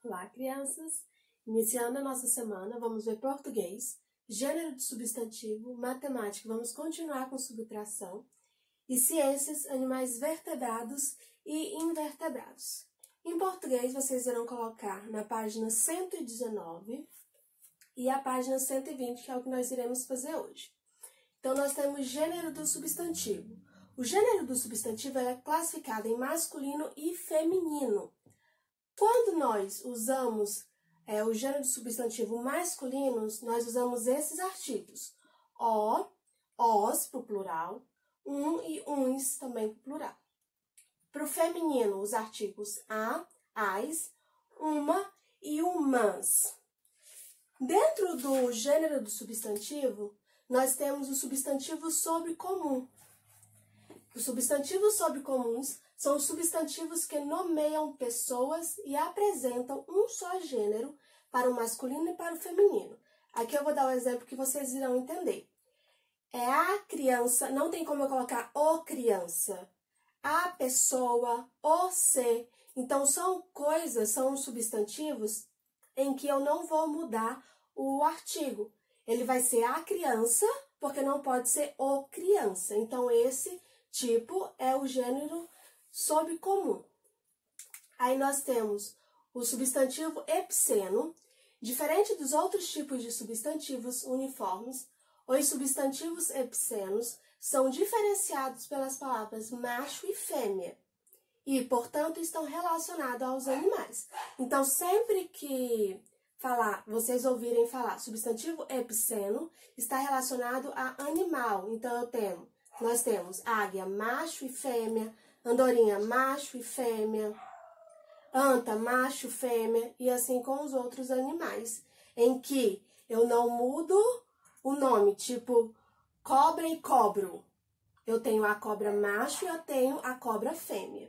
Olá, crianças! Iniciando a nossa semana, vamos ver português, gênero de substantivo, matemática, vamos continuar com subtração, e ciências, animais vertebrados e invertebrados. Em português, vocês irão colocar na página 119 e a página 120, que é o que nós iremos fazer hoje. Então, nós temos gênero do substantivo. O gênero do substantivo é classificado em masculino e feminino. Quando nós usamos o gênero do substantivo masculinos, nós usamos esses artigos. O, os, para o plural, e uns, também para o plural. Para o feminino, os artigos a, as, uma e umas. Dentro do gênero do substantivo, nós temos o substantivo sobrecomum. Os substantivos sobrecomuns são os substantivos que nomeiam pessoas e apresentam um só gênero para o masculino e para o feminino. Aqui eu vou dar um exemplo que vocês irão entender. É a criança, não tem como eu colocar o criança, a pessoa, o ser. Então são substantivos em que eu não vou mudar o artigo. Ele vai ser a criança, porque não pode ser o criança. Então esse tipo é o gênero sobrecomum. Aí nós temos o substantivo epiceno. Diferente dos outros tipos de substantivos uniformes, os substantivos epicenos são diferenciados pelas palavras macho e fêmea e, portanto, estão relacionados aos animais. Então, sempre que vocês ouvirem falar substantivo epiceno, está relacionado a animal. Então, nós temos águia, macho e fêmea, andorinha, macho e fêmea, anta, macho, fêmea, e assim com os outros animais, em que eu não mudo o nome, tipo cobra e cobro. Eu tenho a cobra macho e eu tenho a cobra fêmea.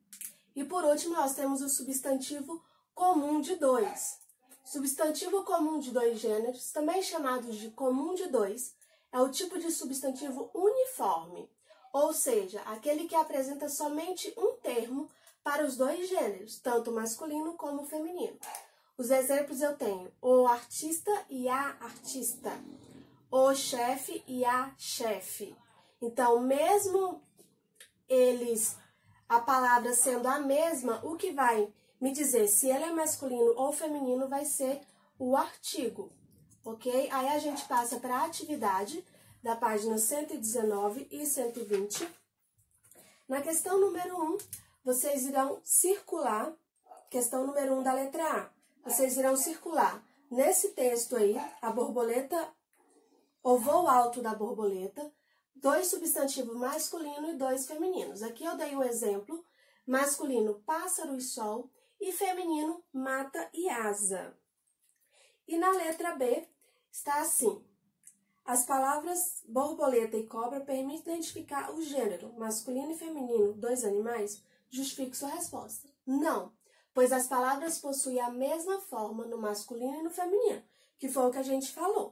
E por último, nós temos o substantivo comum de dois. Substantivo comum de dois gêneros, também chamados de comum de dois, é o tipo de substantivo uniforme, ou seja, aquele que apresenta somente um termo para os dois gêneros, tanto masculino como feminino. Os exemplos eu tenho o artista e a artista, o chefe e a chefe. Então, mesmo a palavra sendo a mesma, o que vai me dizer se ele é masculino ou feminino vai ser o artigo, ok? Aí a gente passa para a atividade da página 119 e 120. Na questão número 1, vocês irão circular, questão número 1 da letra A, vocês irão circular nesse texto aí, a borboleta, o voo alto da borboleta, dois substantivos masculinos e dois femininos. Aqui eu dei o exemplo, masculino, pássaro e sol, e feminino, mata e asa. E na letra B está assim: as palavras borboleta e cobra permitem identificar o gênero masculino e feminino, dois animais? Justifique sua resposta. Não, pois as palavras possuem a mesma forma no masculino e no feminino, que foi o que a gente falou.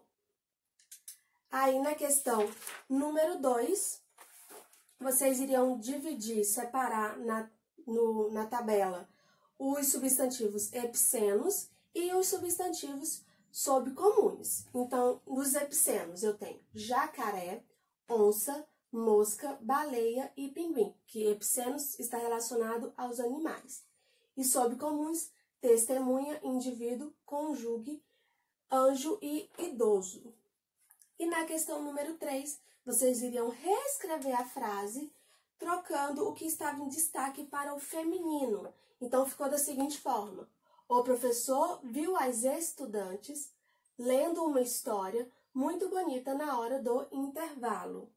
Aí na questão número 2, vocês iriam separar na tabela os substantivos epicenos e os substantivos sobrecomuns. Então, nos epicenos eu tenho jacaré, onça, mosca, baleia e pinguim, que epicenos está relacionado aos animais. E sobrecomuns, testemunha, indivíduo, cônjuge, anjo e idoso. E na questão número 3, vocês iriam reescrever a frase, trocando o que estava em destaque para o feminino. Então, ficou da seguinte forma: o professor viu as estudantes lendo uma história muito bonita na hora do intervalo.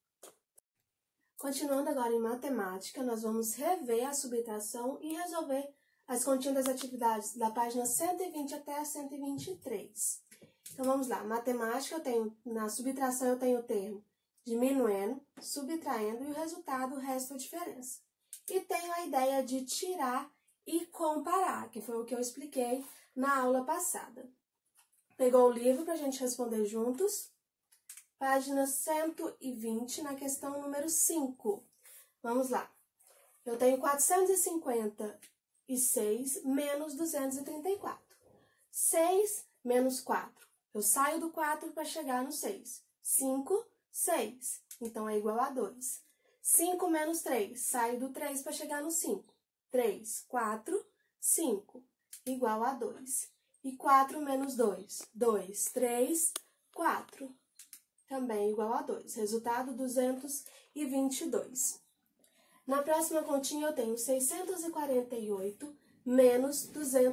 Continuando agora em matemática, nós vamos rever a subtração e resolver as continhas das atividades da página 120 até a 123. Então, vamos lá. Matemática, na subtração eu tenho o termo diminuindo, subtraindo e o resultado resta a diferença. E tenho a ideia de tirar e comparar, que foi o que eu expliquei na aula passada. Pegou o livro para a gente responder juntos? Página 120, na questão número 5. Vamos lá. Eu tenho 450 206 menos 234. 6 menos 4. Eu saio do 4 para chegar no 6. 5, 6. Então, é igual a 2. 5 menos 3. Saio do 3 para chegar no 5. 3, 4, 5. Igual a 2. E 4 menos 2. 2, 3, 4. Também igual a 2. Resultado, 222. Na próxima continha, eu tenho 648 menos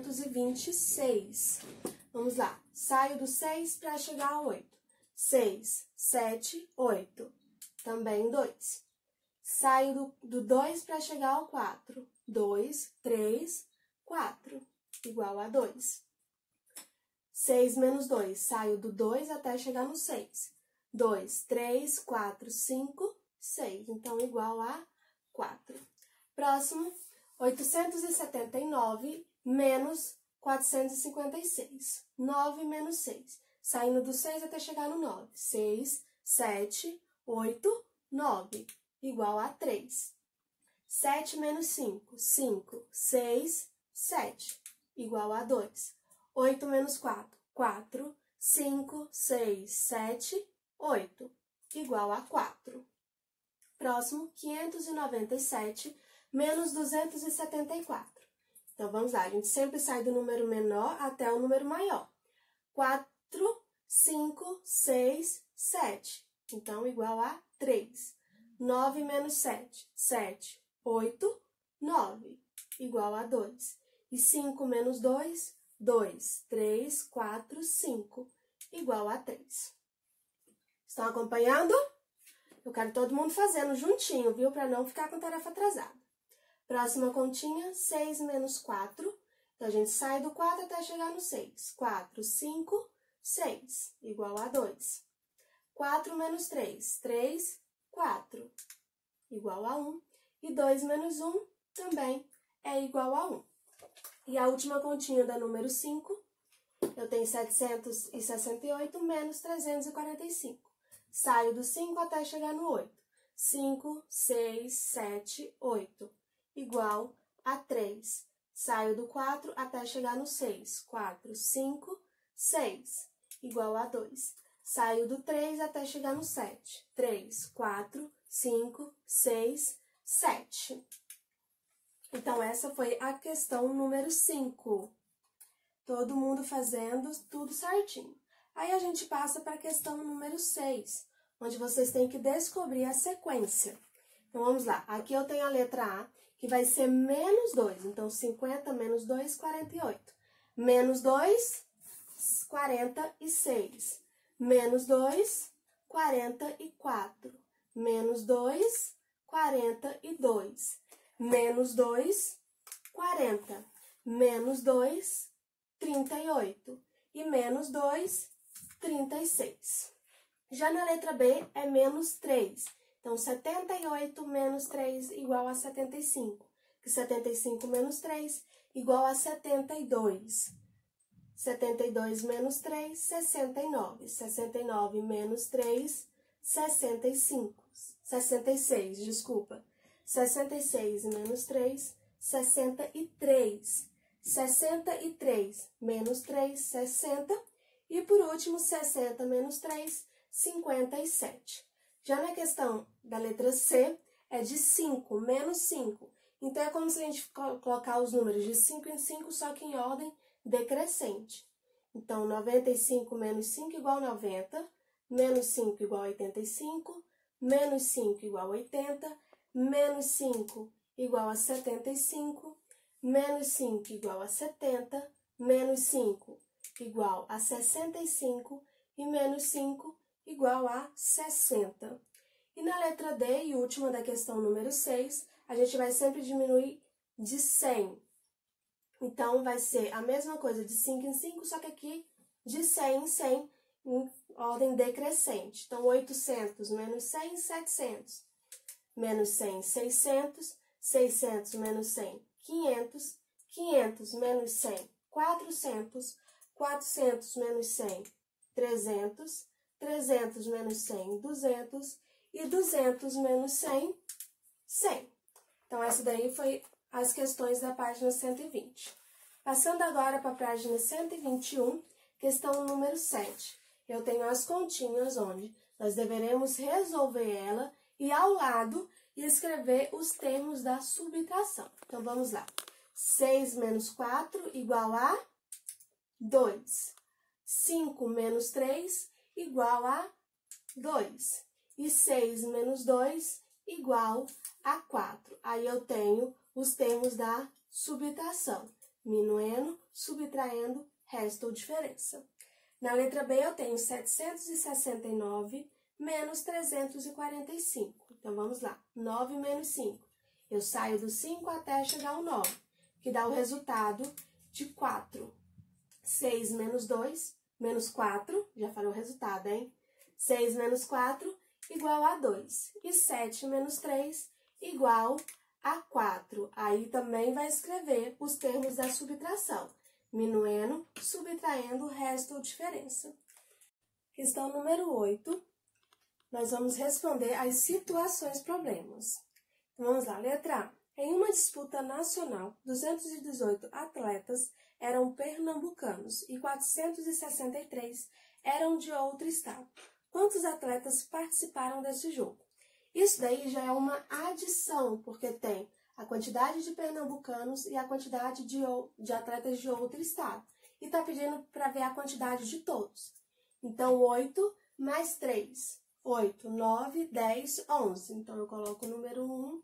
226. Vamos lá. Saio do 6 para chegar ao 8. 6, 7, 8. Também 2. Saio do 2 para chegar ao 4. 2, 3, 4. Igual a 2. 6 menos 2. Saio do 2 até chegar no 6. 2, 3, 4, 5, 6. Então, igual a 4. Próximo, 879 menos 456. 9 menos 6. Saindo do 6 até chegar no 9. 6, 7, 8, 9. Igual a 3. 7 menos 5. 5, 6, 7. Igual a 2. 8 menos 4. 4, 5, 6, 7, 8. Igual a 4. Próximo, 597 menos 274. Então, vamos lá. A gente sempre sai do número menor até o número maior. 4, 5, 6, 7. Então, igual a 3. 9 menos 7. 7, 8, 9. Igual a 2. E 5 menos 2, 2, 3, 4, 5. Igual a 3. Estão acompanhando? Eu quero todo mundo fazendo juntinho, viu? Para não ficar com tarefa atrasada. Próxima continha, 6 menos 4. Então, a gente sai do 4 até chegar no 6. 4, 5, 6. Igual a 2. 4 menos 3. 3, 4. Igual a 1. E 2 menos 1 também é igual a 1. E a última continha da número 5, eu tenho 768 menos 345. Saio do 5 até chegar no 8. 5, 6, 7, 8. Igual a 3. Saio do 4 até chegar no 6. 4, 5, 6. Igual a 2. Saio do 3 até chegar no 7. 3, 4, 5, 6, 7. Então, essa foi a questão número 5. Todo mundo fazendo tudo certinho. Aí, a gente passa para a questão número 6, onde vocês têm que descobrir a sequência. Então, vamos lá. Aqui eu tenho a letra A, que vai ser menos 2. Então, 50 menos 2, 48. Menos 2, 46. Menos 2, 44. Menos 2, 42. Menos 2, 40. Menos 2, 38. E menos 2, 36. Já na letra B é menos 3. Então, 78 menos 3 igual a 75. Que 75 menos 3 igual a 72. 72 menos 3, 69. 69 menos 3, 65. 66, desculpa. 66 menos 3, 63. 63 menos 3, 60. E por último, 60 menos 3, 57. Já na questão da letra C, é de 5 menos 5. Então, é como se a gente colocar os números de 5 em 5, só que em ordem decrescente. Então, 95 menos 5 igual a 90, menos 5 igual a 85, menos 5 igual a 80, menos 5 igual a 75, menos 5 igual a 70, menos 5 igual a 65 e menos 5 igual a 60. E na letra D, e última da questão número 6, a gente vai sempre diminuir de 100. Então, vai ser a mesma coisa de 5 em 5, só que aqui de 100 em 100, em ordem decrescente. Então, 800 menos 100, 700. Menos 100, 600. 600 menos 100, 500. 500 menos 100, 400. 400 menos 100, 300. 300 menos 100, 200. E 200 menos 100, 100. Então, essa daí foi as questões da página 120. Passando agora para a página 121, questão número 7. Eu tenho as continhas onde nós deveremos resolver ela e ao lado escrever os termos da subtração. Então, vamos lá. 6 menos 4 igual a 2. 5 menos 3 igual a 2. E 6 menos 2 igual a 4. Aí eu tenho os termos da subtração. Minuendo, subtraindo, resto ou diferença. Na letra B eu tenho 769 menos 345. Então, vamos lá. 9 menos 5. Eu saio do 5 até chegar ao 9, que dá o resultado de 4. 6 menos 2, menos 4, já falei o resultado, hein? 6 menos 4 igual a 2. E 7 menos 3 igual a 4. Aí também vai escrever os termos da subtração. Minuendo, subtraindo, resto ou diferença. Questão número 8. Nós vamos responder as situações problemas. Então, vamos lá. Letra A. Em uma disputa nacional, 218 atletas eram pernambucanos e 463 eram de outro estado. Quantos atletas participaram desse jogo? Isso daí já é uma adição, porque tem a quantidade de pernambucanos e a quantidade de atletas de outro estado. E está pedindo para ver a quantidade de todos. Então, 8 mais 3. 8, 9, 10, 11. Então, eu coloco o número 1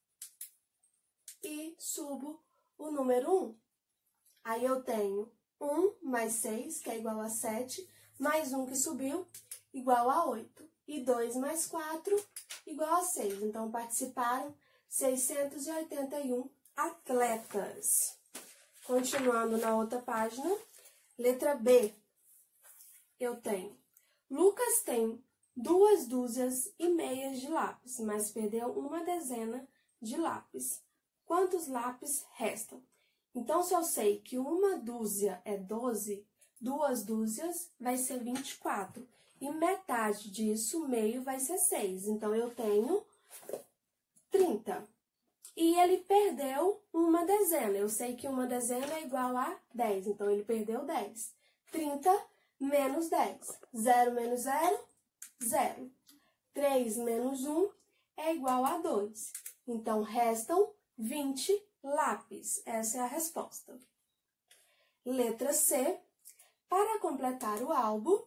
e subo o número 1. Aí, eu tenho 1 mais 6, que é igual a 7, mais 1 que subiu, igual a 8. E 2 mais 4, igual a 6. Então, participaram 681 atletas. Continuando na outra página, letra B, eu tenho Lucas tem 2 dúzias e meias de lápis, mas perdeu uma dezena de lápis. Quantos lápis restam? Então, se eu sei que uma dúzia é 12, 2 dúzias vai ser 24. E metade disso, meio, vai ser 6. Então, eu tenho 30. E ele perdeu uma dezena. Eu sei que uma dezena é igual a 10. Então, ele perdeu 10. 30 menos 10. 0 menos 0, 0. 3 menos 1 é igual a 2. Então, restam 20 lápis. Essa é a resposta. Letra C. Para completar o álbum,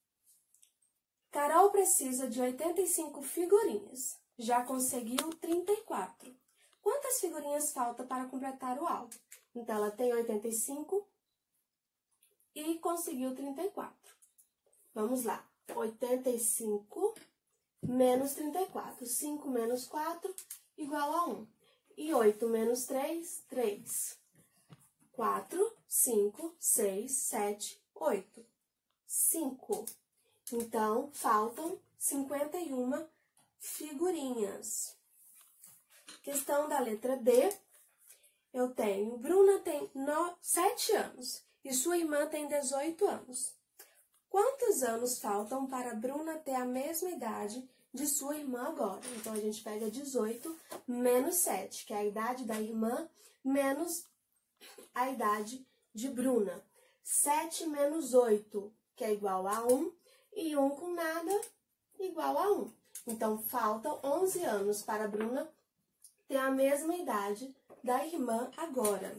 Carol precisa de 85 figurinhas. Já conseguiu 34. Quantas figurinhas faltam para completar o álbum? Então, ela tem 85 e conseguiu 34. Vamos lá. 85 menos 34. 5 menos 4 igual a 1. E 8 menos 3, 3. 4, 5, 6, 7, 8. 5. Então, faltam 51 figurinhas. Questão da letra D. Eu tenho, Bruna tem 7 anos e sua irmã tem 18 anos. Quantos anos faltam para Bruna ter a mesma idade de sua irmã agora? Então, a gente pega 18 menos 7, que é a idade da irmã, menos a idade de Bruna. 7 menos 8, que é igual a 1, e 1 com nada, igual a 1. Então, faltam 11 anos para a Bruna ter a mesma idade da irmã agora.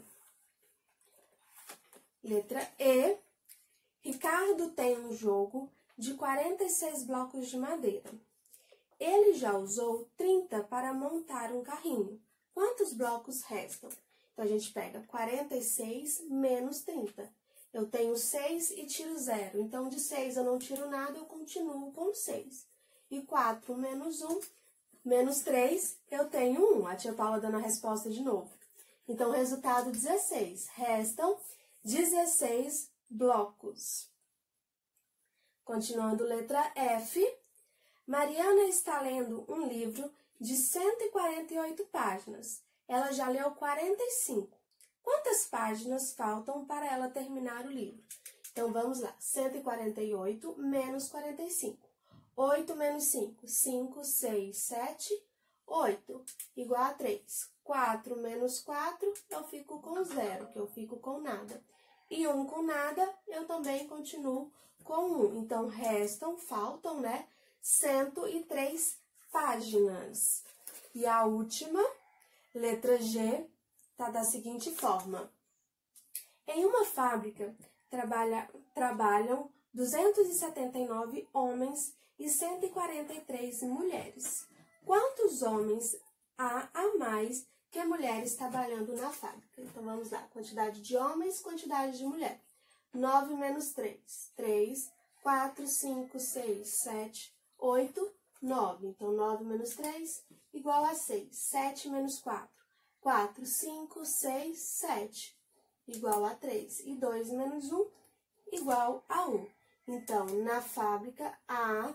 Letra E. Ricardo tem um jogo de 46 blocos de madeira. Ele já usou 30 para montar um carrinho. Quantos blocos restam? Então, a gente pega 46 menos 30. Eu tenho 6 e tiro 0. Então, de 6 eu não tiro nada, eu continuo com 6. E 4 menos 1, menos 3, eu tenho 1. A tia Paula dando a resposta de novo. Então, resultado 16. Restam 16 blocos. Continuando, letra F. Mariana está lendo um livro de 148 páginas. Ela já leu 45. Quantas páginas faltam para ela terminar o livro? Então, vamos lá. 148 menos 45. 8 menos 5. 5, 6, 7, 8. Igual a 3. 4 menos 4, eu fico com 0, que eu fico com nada. E 1 com nada, eu também continuo com 1. Então, faltam, né, 103 páginas. E a última, letra G, tá da seguinte forma. Em uma fábrica, trabalham 279 homens e 143 mulheres. Quantos homens há a mais que mulheres trabalhando na fábrica? Então, vamos lá. Quantidade de homens, quantidade de mulheres. 9 menos 3. 3, 4, 5, 6, 7, 8, 9. Então, 9 menos 3 igual a 6. 7 menos 4. 4, 5, 6, 7 igual a 3. E 2 menos 1 igual a 1. Então, na fábrica, há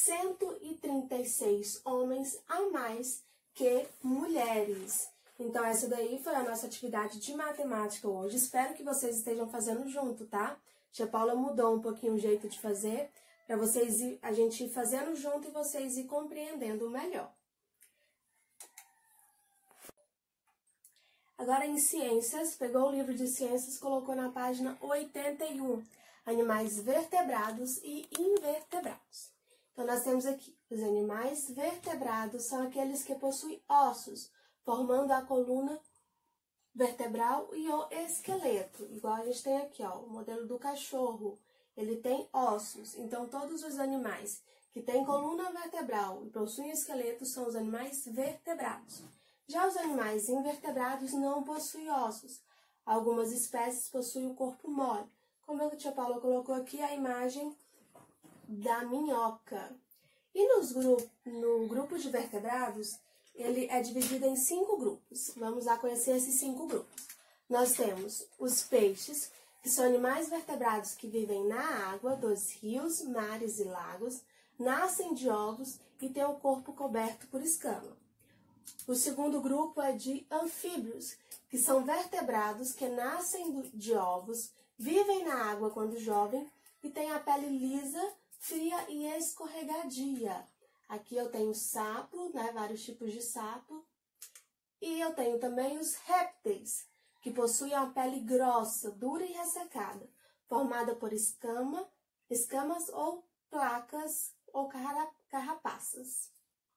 136 homens a mais que mulheres. Então, essa daí foi a nossa atividade de matemática hoje. Espero que vocês estejam fazendo junto, tá? Tia Paula mudou um pouquinho o jeito de fazer, para a gente ir fazendo junto e vocês ir compreendendo melhor. Agora, em ciências, pegou o livro de ciências e colocou na página 81. Animais vertebrados e invertebrados. Então, nós temos aqui, os animais vertebrados são aqueles que possuem ossos, formando a coluna vertebral e o esqueleto. Igual a gente tem aqui, ó, o modelo do cachorro, ele tem ossos. Então, todos os animais que têm coluna vertebral e possuem esqueleto são os animais vertebrados. Já os animais invertebrados não possuem ossos. Algumas espécies possuem o corpo mole. Como a tia Paula colocou aqui a imagem da minhoca. E no grupo de vertebrados, ele é dividido em 5 grupos. Vamos lá conhecer esses 5 grupos. Nós temos os peixes, que são animais vertebrados que vivem na água, dos rios, mares e lagos, nascem de ovos e têm o corpo coberto por escama. O segundo grupo é de anfíbios, que são vertebrados que nascem de ovos, vivem na água quando jovem e têm a pele lisa, fria e escorregadia. Aqui eu tenho sapo, né, vários tipos de sapo. E eu tenho também os répteis, que possuem a pele grossa, dura e ressecada, formada por escamas ou placas ou carrapaças.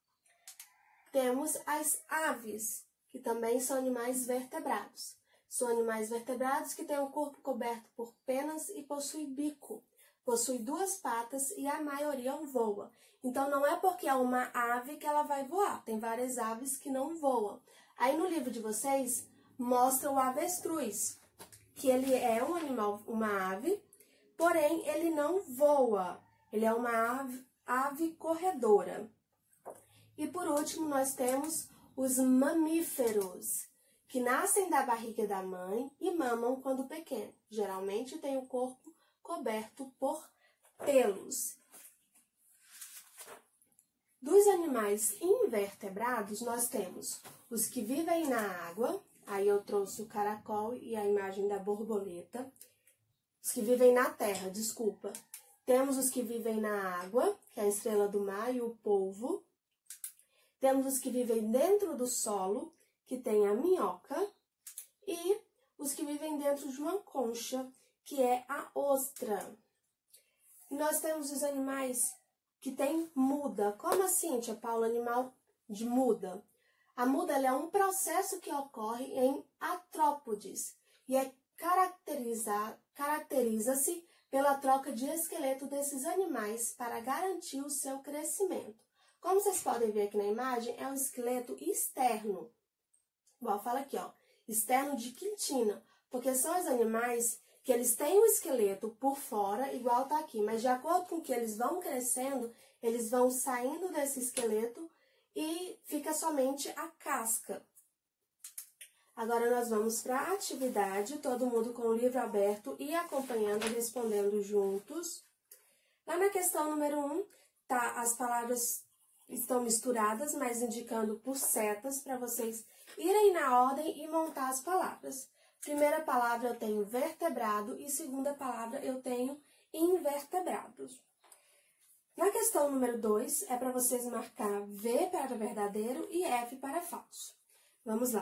Temos as aves, que também são animais vertebrados. São animais vertebrados que têm o corpo coberto por penas e possuem bico. Possui 2 patas e a maioria voa. Então, não é porque é uma ave que ela vai voar. Tem várias aves que não voam. Aí, no livro de vocês, mostra o avestruz, que ele é um animal, uma ave, porém, ele não voa. Ele é uma ave corredora. E, por último, nós temos os mamíferos, que nascem da barriga da mãe e mamam quando pequeno. Geralmente, tem o corpo coberto por pelos. Dos animais invertebrados, nós temos os que vivem na água, aí eu trouxe o caracol e a imagem da borboleta. Os que vivem na terra, desculpa. Temos os que vivem na água, que é a estrela do mar e o polvo. Temos os que vivem dentro do solo, que tem a minhoca. E os que vivem dentro de uma concha, que é a ostra. E nós temos os animais que têm muda. Como assim, tia Paula, animal de muda? A muda é um processo que ocorre em artrópodes e caracteriza-se pela troca de esqueleto desses animais para garantir o seu crescimento. Como vocês podem ver aqui na imagem, é um esqueleto externo. Igual fala aqui, ó, externo de quitina, porque são os animais que eles têm o esqueleto por fora, igual tá aqui, mas de acordo com que eles vão crescendo, eles vão saindo desse esqueleto e fica somente a casca. Agora nós vamos para a atividade, todo mundo com o livro aberto e acompanhando e respondendo juntos. Lá na questão número 1, tá, as palavras estão misturadas, mas indicando por setas para vocês irem na ordem e montar as palavras. Primeira palavra eu tenho vertebrado e segunda palavra eu tenho invertebrados. Na questão número 2, é para vocês marcar V para verdadeiro e F para falso. Vamos lá.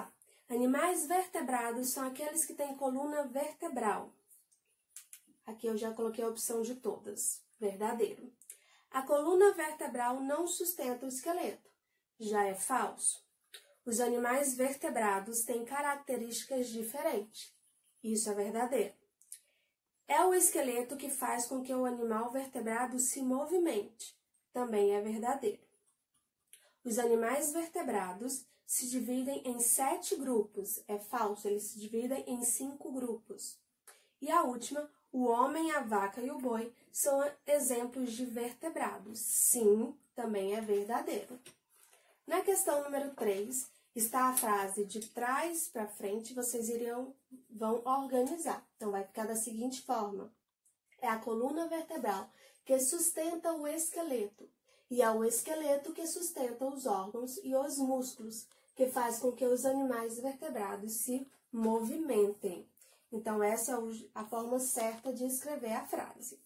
Animais vertebrados são aqueles que têm coluna vertebral. Aqui eu já coloquei a opção de todas. Verdadeiro. A coluna vertebral não sustenta o esqueleto. Já é falso. Os animais vertebrados têm características diferentes. Isso é verdadeiro. É o esqueleto que faz com que o animal vertebrado se movimente. Também é verdadeiro. Os animais vertebrados se dividem em 7 grupos. É falso, eles se dividem em 5 grupos. E a última, o homem, a vaca e o boi são exemplos de vertebrados. Sim, também é verdadeiro. Na questão número 3, está a frase de trás para frente, vocês vão organizar. Então, vai ficar da seguinte forma. É a coluna vertebral que sustenta o esqueleto. E é o esqueleto que sustenta os órgãos e os músculos, que faz com que os animais vertebrados se movimentem. Então, essa é a forma certa de escrever a frase.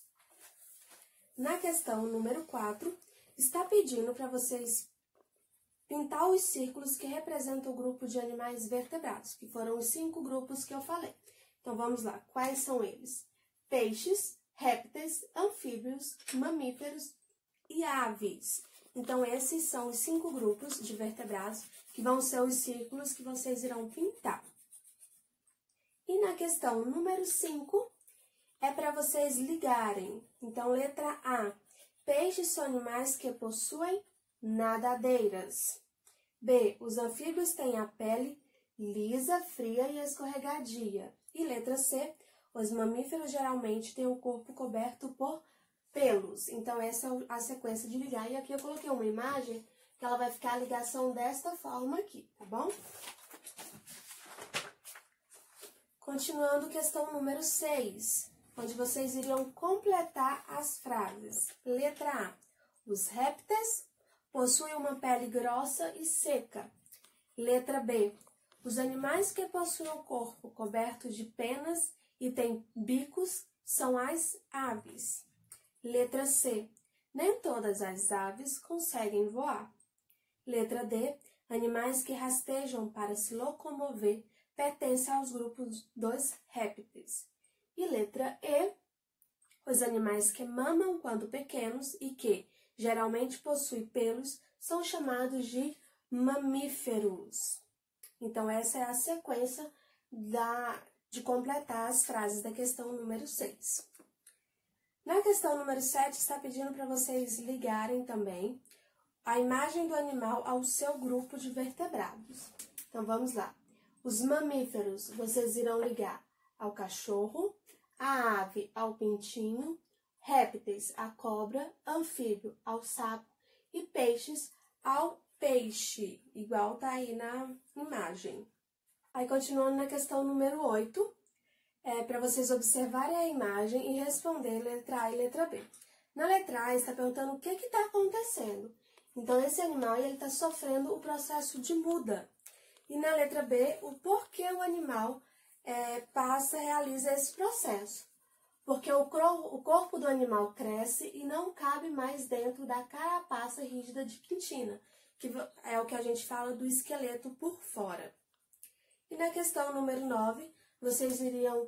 Na questão número 4, está pedindo para vocês pintar os círculos que representam o grupo de animais vertebrados, que foram os 5 grupos que eu falei. Então, vamos lá. Quais são eles? Peixes, répteis, anfíbios, mamíferos e aves. Então, esses são os 5 grupos de vertebrados que vão ser os círculos que vocês irão pintar. E na questão número 5, é para vocês ligarem. Então, letra A. Peixes são animais que possuem nadadeiras. B. Os anfíbios têm a pele lisa, fria e escorregadia. E letra C. Os mamíferos geralmente têm o corpo coberto por pelos. Então, essa é a sequência de ligar. E aqui eu coloquei uma imagem que ela vai ficar a ligação desta forma aqui, tá bom? Continuando, questão número 6, onde vocês iriam completar as frases. Letra A. Os répteis possuem uma pele grossa e seca. Letra B. Os animais que possuem o corpo coberto de penas e têm bicos são as aves. Letra C. Nem todas as aves conseguem voar. Letra D. Animais que rastejam para se locomover pertencem aos grupos dos répteis. E letra E. Os animais que mamam quando pequenos e que geralmente possuem pelos são chamados de mamíferos. Então, essa é a sequência de completar as frases da questão número 6. Na questão número 7, está pedindo para vocês ligarem também a imagem do animal ao seu grupo de vertebrados. Então, vamos lá. Os mamíferos, vocês irão ligar ao cachorro, a ave ao pintinho, répteis à cobra, anfíbio ao sapo e peixes ao peixe, igual tá aí na imagem. Aí, continuando na questão número 8, para vocês observarem a imagem e responder letra A e letra B. Na letra A, está perguntando o que está acontecendo. Então, esse animal está sofrendo o processo de muda. E na letra B, o porquê o animal realiza esse processo. Porque o corpo do animal cresce e não cabe mais dentro da carapaça rígida de quitina, que é o que a gente fala do esqueleto por fora. E na questão número 9, vocês iriam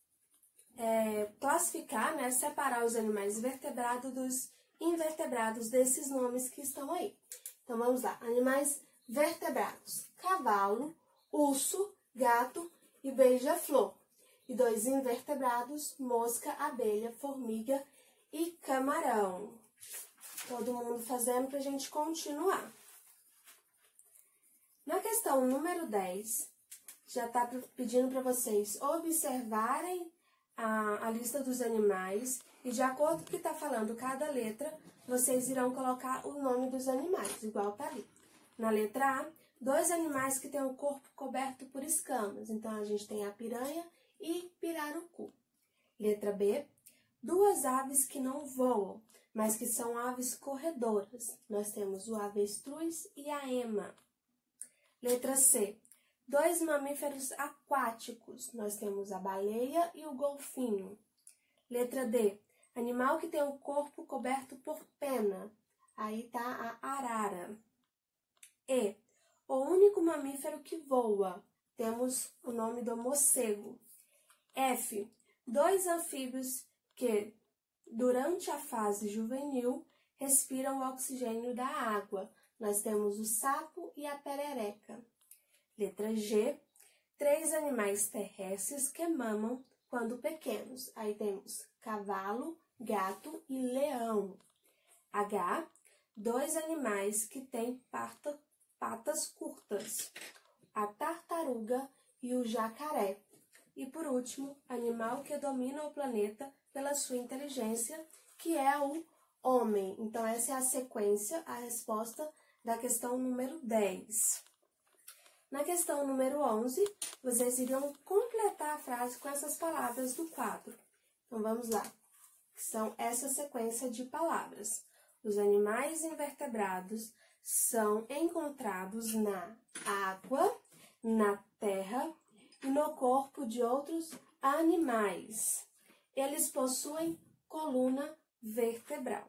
classificar, separar os animais vertebrados dos invertebrados desses nomes que estão aí. Então, vamos lá. Animais vertebrados: cavalo, urso, gato e beija-flor. E 2 invertebrados: mosca, abelha, formiga e camarão. Todo mundo fazendo para a gente continuar. Na questão número 10, já está pedindo para vocês observarem a lista dos animais e, de acordo com o que está falando cada letra, vocês irão colocar o nome dos animais, igual está ali. Na letra A, 2 animais que têm o corpo coberto por escamas. Então, a gente tem a piranha e pirarucu. Letra B, 2 aves que não voam, mas que são aves corredoras. Nós temos o avestruz e a ema. Letra C, 2 mamíferos aquáticos. Nós temos a baleia e o golfinho. Letra D, animal que tem o corpo coberto por pena. Aí tá a arara. E, o único mamífero que voa. Temos o nome do morcego. F. 2 anfíbios que, durante a fase juvenil, respiram o oxigênio da água. Nós temos o sapo e a perereca. Letra G. 3 animais terrestres que mamam quando pequenos. Aí temos cavalo, gato e leão. H. 2 animais que têm patas curtas. A tartaruga e o jacaré. E por último, animal que domina o planeta pela sua inteligência, que é o homem. Então, essa é a sequência, a resposta da questão número 10. Na questão número 11, vocês iriam completar a frase com essas palavras do quadro. Então, vamos lá. São essa sequência de palavras. Os animais invertebrados são encontrados na água, na terra e no corpo de outros animais. Eles possuem coluna vertebral.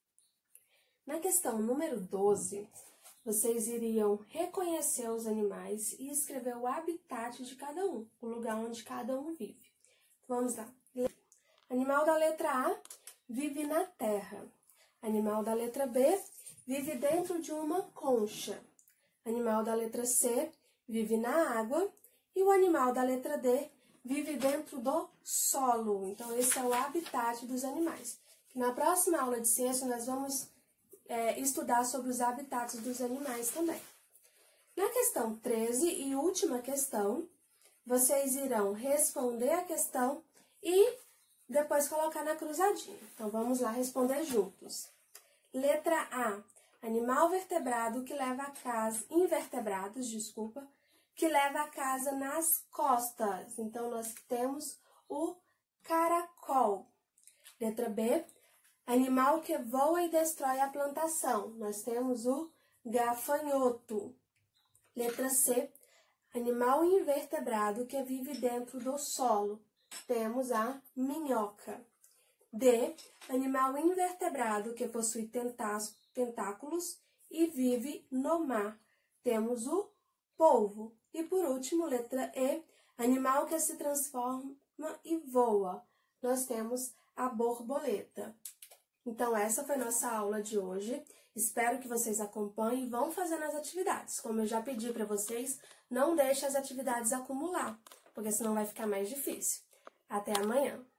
Na questão número 12, vocês iriam reconhecer os animais e escrever o habitat de cada um, o lugar onde cada um vive. Vamos lá. Animal da letra A vive na terra. Animal da letra B vive dentro de uma concha. Animal da letra C vive na água. E o animal da letra D vive dentro do solo. Então, esse é o habitat dos animais. Na próxima aula de ciência, nós vamos estudar sobre os habitats dos animais também. Na questão 13 e última questão, vocês irão responder a questão e depois colocar na cruzadinha. Então, vamos lá responder juntos. Letra A. Animal vertebrado que leva a casa... Invertebrados, desculpa. Que leva a casa nas costas. Então, nós temos o caracol. Letra B. Animal que voa e destrói a plantação. Nós temos o gafanhoto. Letra C. Animal invertebrado que vive dentro do solo. Temos a minhoca. D. Animal invertebrado que possui tentáculos e vive no mar. Temos o polvo. E por último, letra E. Animal que se transforma e voa. Nós temos a borboleta. Então, essa foi nossa aula de hoje. Espero que vocês acompanhem e vão fazendo as atividades. Como eu já pedi para vocês, não deixe as atividades acumular, porque senão vai ficar mais difícil. Até amanhã!